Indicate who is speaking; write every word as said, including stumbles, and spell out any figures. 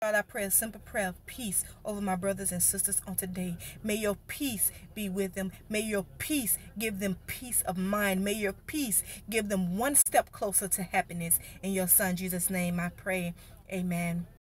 Speaker 1: God, I pray a simple prayer of peace over my brothers and sisters on today. May your peace be with them. May your peace give them peace of mind. May your peace give them one step closer to happiness. In your son Jesus' name I pray. Amen.